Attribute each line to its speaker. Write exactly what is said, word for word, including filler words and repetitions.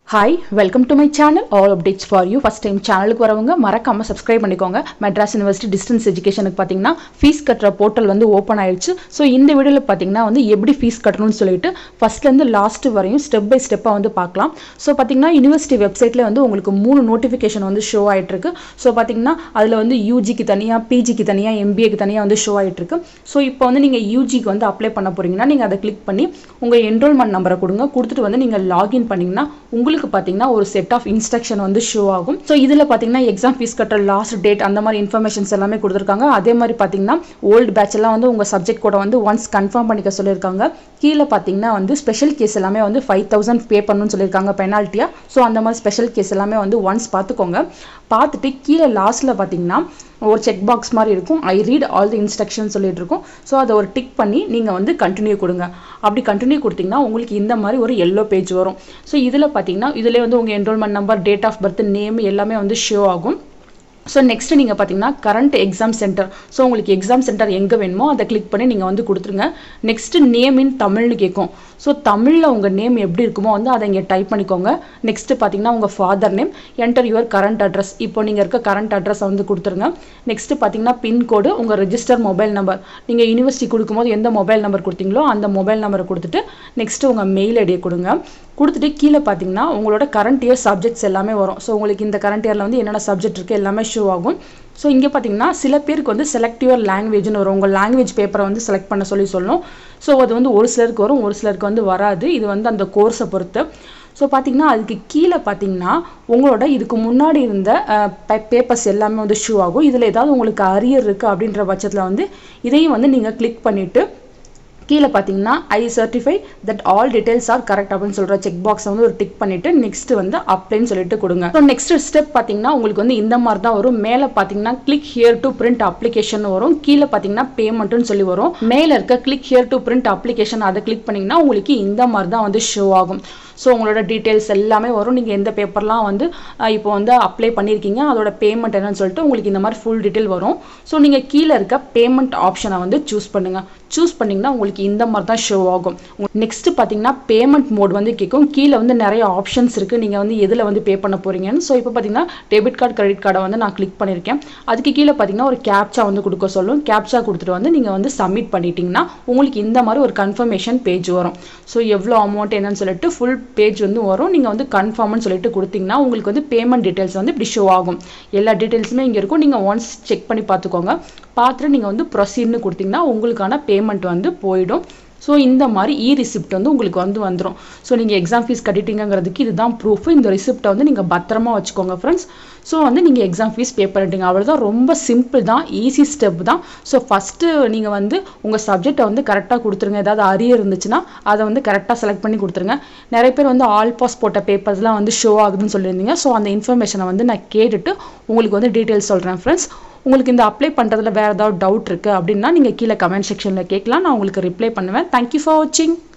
Speaker 1: Hi, welcome to my channel. All updates for you. First time channel க்கு வரவங்க மறக்காம subscribe பண்ணிக்கோங்க. Madras University Distance Education க்கு பாத்தீங்கன்னா fees கட்டற portal வந்து ஓபன் ஆயிருச்சு. சோ இந்த வீடியோல பாத்தீங்கன்னா வந்து எப்படி fees கட்டணும்னு சொல்லிட்டு ஃபர்ஸ்ட்ல இருந்து லாஸ்ட் வரையும் ஸ்டெப் பை ஸ்டெப்பா வந்து பார்க்கலாம். சோ பாத்தீங்கன்னா யுனிவர்சிட்டி வெப்சைட்ல வந்து உங்களுக்கு மூணு நோட்டிஃபிகேஷன் வந்து ஷோ ஆயிட்டு இருக்கு. சோ பாத்தீங்கன்னா அதுல வந்து U G க்கு தனியா, P G க்கு தனியா, M B A க்கு தனியா வந்து ஷோ ஆயிட்டு இருக்கு. சோ இப்போ வந்து நீங்க U G க்கு வந்து அப்ளை பண்ண போறீங்கன்னா நீங்க அதை கிளிக் பண்ணி உங்க என்ரோல்மென்ட் நம்பரை கொடுங்க. கொடுத்துட்டு வந்து நீங்க லாகின் பண்ணீங்கன்னா உங்களுக்கு பாத்தீங்கன்னா ஒரு செட் ஆஃப் இன்ஸ்ட்ரக்ஷன் வந்து ஷோ ஆகும். சோ இதுல பாத்தீங்கன்னா எக்ஸாம் ஃபீஸ் கட்டற லாஸ்ட் டேட் அந்த மாதிரி இன்ஃபர்மேஷன்ஸ் எல்லாமே கொடுத்திருக்காங்க. அதே மாதிரி பாத்தீங்கன்னா ஓல்ட் பேட்ச் எல்லாம் வந்து உங்க சப்ஜெக்ட் கூட வந்து ஒன்ஸ் கன்ஃபார்ம் பண்ணிக்க சொல்லிருக்காங்க. கீழ பாத்தீங்கன்னா வந்து ஸ்பெஷல் கேஸ் எல்லாமே வந்து five thousand பே பண்ணனும்னு சொல்லிருக்காங்க பெனால்ட்டியா. சோ அந்த மாதிரி ஸ்பெஷல் கேஸ் எல்லாமே வந்து ஒன்ஸ் பாத்துக்கோங்க. பார்த்துட்டு கீழ லாஸ்ட்ல பாத்தீங்கன்னா ஒரு செக் பாக்ஸ் மாதிரி இருக்கும். I read all the instructions சொல்லிட்டு இருக்கும். சோ அதை ஒரு டிக் பண்ணி நீங்க வந்து கண்டினியூ கொடுங்க. அப்படி கண்டினியூ கொடுத்தீங்கன்னா உங்களுக்கு இந்த மாதிரி ஒரு yellow பேஜ் வரும். சோ இதுல பாத்தீங்கன்னா இதுல வந்து உங்க enrolment number, date of birth, name எல்லாமே வந்து ஷோ ஆகும். So next நீங்க பாத்தீங்கன்னா current exam center. So உங்களுக்கு exam center எங்க வேணுமோ அதை கிளிக் பண்ணி நீங்க வந்து கொடுத்துருங்க. next name in தமிழ்னு கேக்கும். So தமிழ்ல உங்க நேம் எப்படி இருக்குமோ வந்து அதை இங்க டைப் பண்ணிக்கோங்க. next பாத்தீங்கன்னா உங்க father name, enter your current address. இப்போ நீங்க இருக்க current address வந்து கொடுத்துருங்க. next பாத்தீங்கன்னா பின் கோடு, உங்க ரெஜிஸ்டர் மொபைல் நம்பர். நீங்க யுனிவர்சிட்டி கொடுக்கும்போது எந்த மொபைல் நம்பர் கொடுத்தீங்களோ அந்த மொபைல் நம்பரை கொடுத்துட்டு next உங்க மெயில் ஐடியை கொடுங்க. கொடுத்துட்டு கீழ பாத்தீங்கன்னா உங்களோட current year subjects எல்லாமே வரும். சோ உங்களுக்கு இந்த current yearல வந்து என்னென்ன சப்ஜெக்ட் இருக்கு எல்லாமே ஷோ ஆகும். சோ இங்க பாத்தீங்கன்னா சில பேருக்கு வந்து select your language ன்னு வரும். உங்க language பேப்பரை வந்து செலக்ட் பண்ண சொல்லி சொல்லணும். சோ அது வந்து ஒரு சிலருக்கு வரும், ஒரு சிலருக்கு வந்து வராது. இது வந்து அந்த கோர்ஸை பொறுத்து. சோ பாத்தீங்கன்னா அதுக்கு கீழ பாத்தீங்கன்னா உங்களோட இதுக்கு முன்னாடி இருந்த பேப்பர்ஸ் எல்லாமே வந்து ஷோ ஆகும். இதுல ஏதாவது உங்களுக்கு அரியர் இருக்கு அப்படின்ற பட்சத்துல வந்து இதையும் வந்து நீங்க கிளிக் பண்ணிட்டு கீழ பாத்தீங்கன்னா I certify that all details are correct அப்படினு சொல்ற செக் பாக்ஸ் வந்து ஒரு டிக் பண்ணிட்டு நெக்ஸ்ட் வந்து அப்ளைன்னு சொல்லிட்டு கொடுங்க. சோ நெக்ஸ்ட் ஸ்டெப் பாத்தீங்கன்னா உங்களுக்கு வந்து இந்த மாதிரி தான் வரும். மேல பாத்தீங்கன்னா click here to print application வரும். கீழ பாத்தீங்கன்னா பேமெண்ட்னு சொல்லி வரும். மேல இருக்க click here to print application அதை கிளிக் பண்ணீங்கன்னா உங்களுக்கு இந்த மாதிரி தான் வந்து ஷோ ஆகும். சோ உங்களோட டீடைல்ஸ் எல்லாமே வரும். நீங்க எந்த பேப்பர்லாம் வந்து இப்போ வந்து அப்ளை பண்ணிருக்கீங்க, அதோட பேமெண்ட் என்னன்னு சொல்லிட்டு உங்களுக்கு இந்த மாதிரி ஃபுல் டீடைல் வரும். சோ நீங்க கீழ இருக்க பேமெண்ட் ஆப்ஷனை வந்து சூஸ் பண்ணுங்க. சூஸ் பண்ணீங்கன்னா உங்களுக்கு இந்த மாதிரி தான் ஷோ ஆகும். நெக்ஸ்ட் பாத்தீங்கன்னா பேமெண்ட் மோட் வந்து கேக்கும். கீழ வந்து நிறைய ஆப்ஷன்ஸ் இருக்கு. நீங்க வந்து எதுல வந்து பே பண்ண போறீங்கன்னு. சோ இப்போ பாத்தீங்கன்னா டெபிட் கார்டு, கிரெடிட் கார்டை வந்து நான் கிளிக் பண்ணிருக்கேன். அதுக்கு கீழ பாத்தீங்கன்னா ஒரு கேப்சா வந்து கொடுக்க சொல்லும். கேப்சா கொடுத்துட்டு வந்து நீங்க வந்து சப்மிட் பண்ணிட்டீங்கன்னா உங்களுக்கு இந்த மாதிரி ஒரு கன்ஃபர்மேஷன் பேஜ் வரும். சோ எவ்வளவு அமௌண்ட் என்னன்னு சொல்லிட்டு ஃபுல் பேஜ் வந்து வரும். நீங்க வந்து கன்ஃபார்ம்னு சொல்லிட்டு கொடுத்தீங்கன்னா உங்களுக்கு வந்து பேமெண்ட் டீடைல்ஸ் வந்து இப்படி ஷோ ஆகும். எல்லா டீடைல்ஸுமே இங்க இருக்கும். நீங்க ஒன்ஸ் செக் பண்ணி பார்த்துக்கோங்க. பார்த்துட்டு நீங்க வந்து ப்ரொசீட்னு கொடுத்தீங்கன்னா உங்களுக்கான பேமெண்ட் வந்து போயிடும். சோ இந்த மாதிரி இ ரிசிப்ட் வந்து உங்களுக்கு வந்து வந்துரும். சோ நீங்க எக்ஸாம் ஃபீஸ் கட்டிட்டீங்கிறதுக்கு இதுதான் ப்ரூஃப். இந்த ரிசிப்ட்டை வந்து நீங்க பத்திரமா வச்சுக்கோங்க ஃப்ரெண்ட்ஸ். சோ வந்து நீங்க எக்ஸாம் ஃபீஸ் பே பண்ணிட்டீங்க. அவ்வளவுதான். ரொம்ப சிம்பிள் தான், ஈஸி ஸ்டெப் தான். சோ ஃபர்ஸ்ட் நீங்க வந்து உங்க சப்ஜெக்ட்டை வந்து கரெக்டா கொடுத்துருங்க. ஏதாவது அரியர் இருந்துச்சுன்னா அதை வந்து கரெக்டா செலக்ட் பண்ணி கொடுத்துருங்க. நிறைய பேர் வந்து ஆல் பாஸ் போட்ட பேப்பர்ஸ்லாம் வந்து ஷோ ஆகுதுன்னு சொல்லியிருந்தீங்க. சோ அந்த இன்ஃபர்மேஷனை வந்து நான் கேட்டுட்டு உங்களுக்கு வந்து டீடைல்ஸ் சொல்றேன் ஃப்ரெண்ட்ஸ். உங்களுக்கு இந்த அப்ளை பண்றதுல வேற ஏதாவது டவுட் இருக்கு அப்படின்னா நீங்க கீழே கமெண்ட் செக்ஷன்ல கேட்கலாம். நான் உங்களுக்கு ரிப்ளை பண்ணுவேன். Thank you for watching.